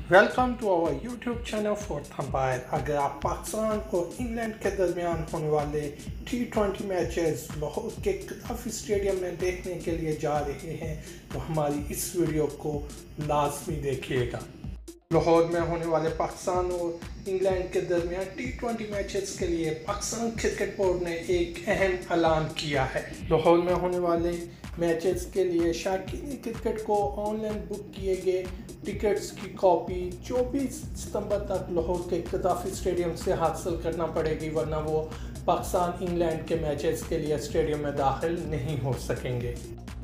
Welcome to our YouTube channel for Umpire। अगर आप पाकिस्तान और इंग्लैंड के दरमियान होने वाले T20 मैचेस लाहौर के काफ़ी स्टेडियम में देखने के लिए जा रहे हैं तो हमारी इस वीडियो को लाजमी देखिएगा। लाहौर में होने वाले पाकिस्तान और इंग्लैंड के दरमियान T20 मैचेस के लिए पाकिस्तान क्रिकेट बोर्ड ने एक अहम ऐलान किया है। लाहौर में होने वाले मैचेस के लिए शौकीन क्रिकेट को ऑनलाइन बुक किए गए टिकट्स की कॉपी 24 सितंबर तक लाहौर के कदाफी स्टेडियम से हासिल करना पड़ेगी, वरना वो पाकिस्तान इंग्लैंड के मैचेस के लिए स्टेडियम में दाखिल नहीं हो सकेंगे।